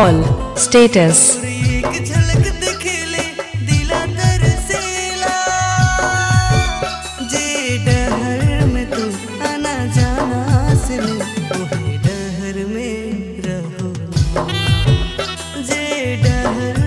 call status एक झलक दिखले दिला तरसेला जे डहर में तू आना जाना से वही डहर में रहो जे डहर